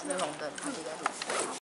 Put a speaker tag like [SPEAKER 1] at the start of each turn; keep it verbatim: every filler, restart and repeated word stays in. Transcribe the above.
[SPEAKER 1] 吃红灯，他就在路上。